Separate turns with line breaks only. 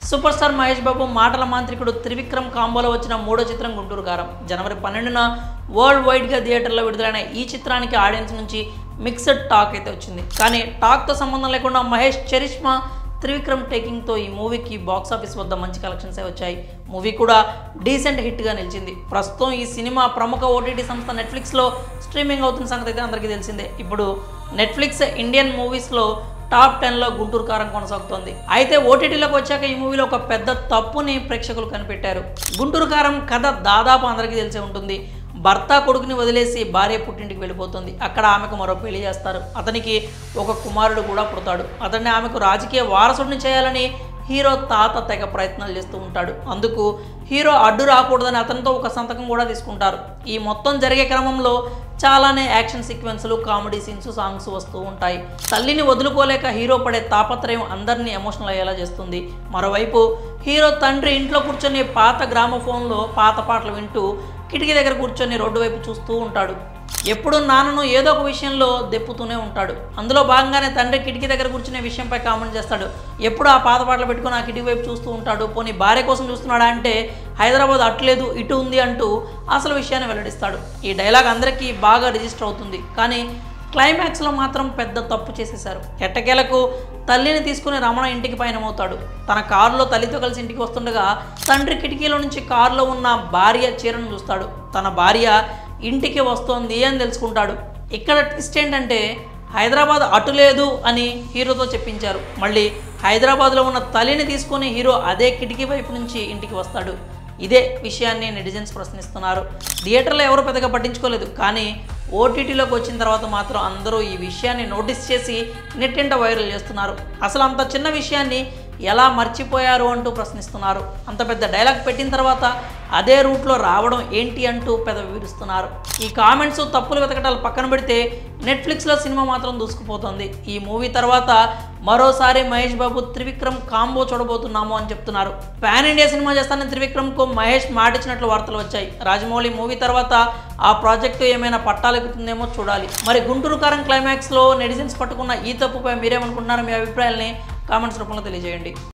Super star Mahesh Babu మాటల మాంత్రికుడు త్రివిక్రమ్ కాంబోలో వచ్చిన మూడో చిత్రం గుంటూరు కారం జనవరి 12న వరల్డ్ వైడ్గా థియేటర్లో విడుదలైన ఈ చిత్రానికి ఆడియన్స్ నుంచి మిక్స్డ్ టాక్ అయితే వచ్చింది. కానీ టాక్తో సంబంధం లేకుండా మహేష్ చరిష్మా త్రివిక్రమ్ టేకింగ్తో ఈ మూవీకి బాక్సాఫీస్ వద్ద మంచి కలెక్షన్స్ వచ్చాయి. మూవీ కూడా డీసెంట్ హిట్గా నిలిచింది. ప్రస్తుతం ఈ సినిమా ప్రముఖ ఓటీటీ సంస్థ నెట్ఫ్లిక్స్లో స్ట్రీమింగ్ అవుతున్న సంగతి అయితే అందరికీ తెలిసిందే. ఇప్పుడు నెట్ఫ్లిక్స్ ఇండియన్ మూవీస్లో టాప్ 10లో గుంటూరు కారం కొనసాగుతోంది. అయితే ఓటీటీలోకి వచ్చాక ఈ మూవీలో ఒక పెద్ద తప్పుని ప్రేక్షకులు కనిపెట్టారు. గుంటూరు కారం కథ దాదాపు అందరికీ తెలిసే ఉంటుంది. భర్త కొడుకుని వదిలేసి భార్య పుట్టింటికి వెళ్ళిపోతుంది. అక్కడ ఆమెకు మరో పెళ్లి చేస్తారు. అతనికి ఒక కుమారుడు కూడా పుడతాడు. అతన్ని ఆమెకు రాజకీయ వారసుడిని చేయాలని హీరో తాత తెగ ప్రయత్నాలు చేస్తూ ఉంటాడు. అందుకు హీరో అడ్డు రాకూడదని అతనితో ఒక సంతకం కూడా తీసుకుంటారు. ఈ మొత్తం జరిగే క్రమంలో చాలానే యాక్షన్ సీక్వెన్స్లు, కామెడీ సీన్స్, సాంగ్స్ వస్తూ ఉంటాయి. తల్లిని వదులుకోలేక హీరో పడే తాపత్రయం అందరినీ ఎమోషనల్ అయ్యేలా చేస్తుంది. మరోవైపు హీరో తండ్రి ఇంట్లో కూర్చొని పాత గ్రామోఫోన్లో పాత పాటలు వింటూ కిటికీ దగ్గర కూర్చొని రోడ్డు వైపు చూస్తూ ఉంటాడు. ఎప్పుడు నాన్నను ఏదో ఒక విషయంలో దెప్పుతూనే ఉంటాడు. అందులో భాగంగానే తండ్రి కిటికీ దగ్గర కూర్చునే విషయంపై కామెంట్ చేస్తాడు. ఎప్పుడు ఆ పాత పాటలు పెట్టుకుని ఆ కిటికీ వైపు చూస్తూ ఉంటాడు. పోనీ భార్య కోసం చూస్తున్నాడా అంటే హైదరాబాద్ అట్లేదు ఇటు ఉంది అంటూ అసలు విషయాన్ని వెల్లడిస్తాడు. ఈ డైలాగ్ అందరికీ బాగా రిజిస్టర్ అవుతుంది. కానీ క్లైమాక్స్లో మాత్రం పెద్ద తప్పు చేసేశారు. ఎట్టకేలకు తల్లిని తీసుకుని రమణ ఇంటికి పయనమవుతాడు. తన కారులో తల్లితో కలిసి ఇంటికి వస్తుండగా తండ్రి కిటికీలో నుంచి కారులో ఉన్న భార్య చీరను చూస్తాడు. తన భార్య ఇంటికి వస్తోంది అని తెలుసుకుంటాడు. ఇక్కడ ట్విస్ట్ ఏంటంటే హైదరాబాద్ అటు లేదు అని హీరోతో చెప్పించారు. మళ్ళీ హైదరాబాద్లో ఉన్న తల్లిని తీసుకొని హీరో అదే కిటికీ వైపు నుంచి ఇంటికి వస్తాడు. ఇదే విషయాన్ని నెటిజన్స్ ప్రశ్నిస్తున్నారు. థియేటర్లో ఎవరు పెద్దగా పట్టించుకోలేదు. కానీ ఓటీటీలోకి వచ్చిన తర్వాత మాత్రం అందరూ ఈ విషయాన్ని నోటీస్ చేసి నెట్టింట వైరల్ చేస్తున్నారు. అసలు అంత చిన్న విషయాన్ని ఎలా మర్చిపోయారు అంటూ ప్రశ్నిస్తున్నారు. అంత పెద్ద డైలాగ్ పెట్టిన తర్వాత అదే రూట్లో రావడం ఏంటి అంటూ పెదవి విరుస్తున్నారు. ఈ కామెంట్స్, తప్పులు వెతకటాలు పక్కన పెడితే నెట్ఫ్లిక్స్లో సినిమా మాత్రం దూసుకుపోతుంది. ఈ మూవీ తర్వాత మరోసారి మహేష్ బాబు త్రివిక్రమ్ కాంబో చూడబోతున్నాము అని చెప్తున్నారు. పాన్ ఇండియా సినిమా చేస్తానని త్రివిక్రమ్కు మహేష్ మాటిచ్చినట్లు వార్తలు వచ్చాయి. రాజమౌళి మూవీ తర్వాత ఆ ప్రాజెక్టు ఏమైనా పట్టాలెక్కుతుందేమో చూడాలి. మరి గుంటూరు కారం క్లైమాక్స్లో నెటిజన్స్ పట్టుకున్న ఈ తప్పుపై మీరేమనుకుంటున్నారు? మీ అభిప్రాయాల్ని కామెంట్స్ రూపంలో తెలియజేయండి.